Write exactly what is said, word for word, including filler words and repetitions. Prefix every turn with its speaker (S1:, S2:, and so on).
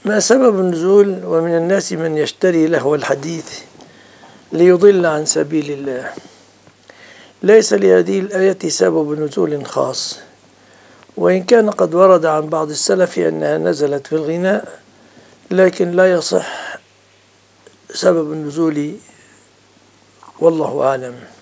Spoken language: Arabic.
S1: ما سبب النزول؟ ومن الناس من يشتري لهو الحديث ليضل عن سبيل الله. ليس لهذه الآية سبب نزول خاص، وإن كان قد ورد عن بعض السلف أنها نزلت في الغناء، لكن لا يصح سبب النزول، والله أعلم.